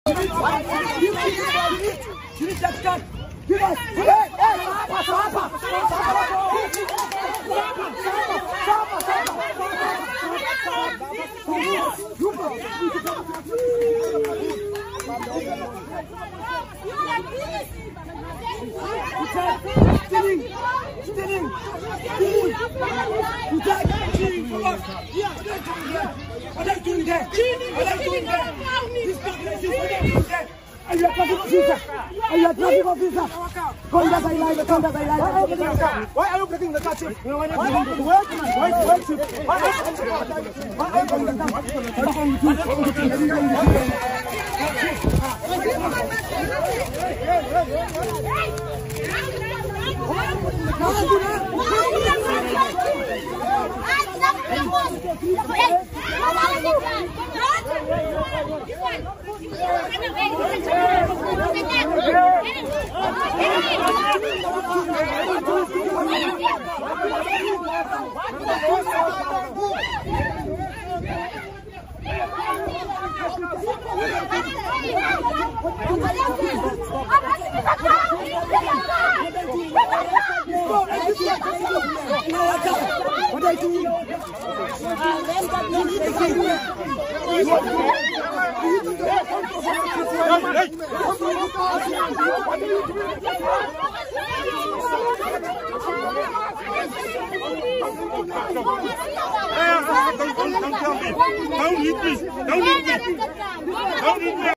You need that gun. Give us. Are you a traffic officer? Are you a traffic officer? Come down the line, come down the line. Why are you breaking the car, chief? Why are you breaking the car? Don't hit me. Don't hit me.